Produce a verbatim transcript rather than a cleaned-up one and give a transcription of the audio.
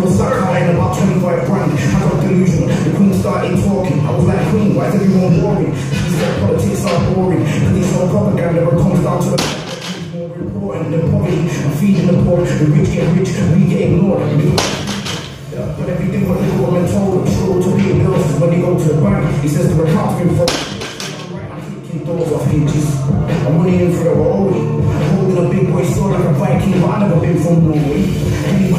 was sat counting about twenty-five grand. I got delusional. The queen started talking. I was like, queen, why is everyone boring? She said politics are boring. And these whole propaganda that comes down to the more important than poverty. I'm feeding the poor. The rich get rich. We get ignored. Yeah. But everything what the government told them, sure to pay bills when they go to the bank. He says to the account for doors off hinges. I'm running in for the road. Holding a big boy sword like a Viking, but I never been from Norway.